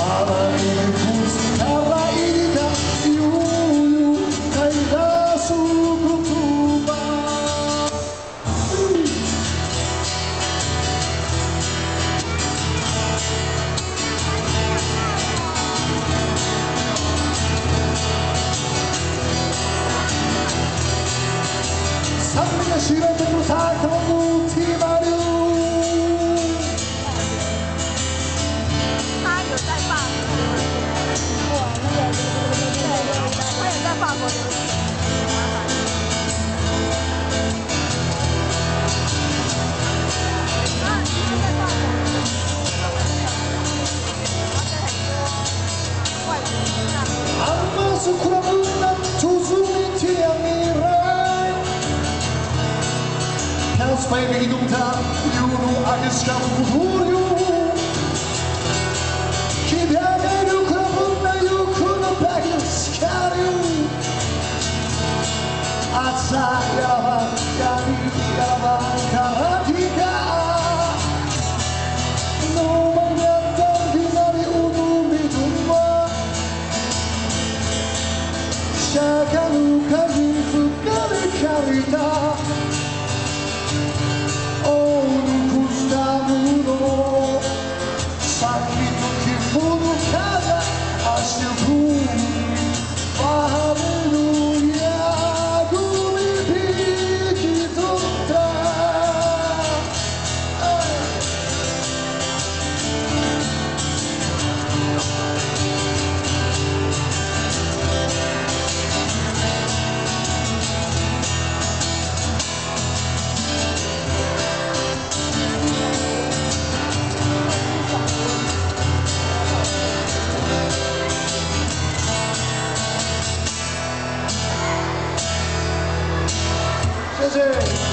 시간대로 살펴보고 티마류 他有在法国留学，他有在法国留学。 Spijtig doen daar, jullie agenschappen voor jullie. Kibiane du krabuna you kuna bagels carry. Atsaya kari yaba karatika. No mangata dinari udumi dumma. Shakaru kaji fukare karita. Sakito que fundo cada acho aleluia do que tu谢谢。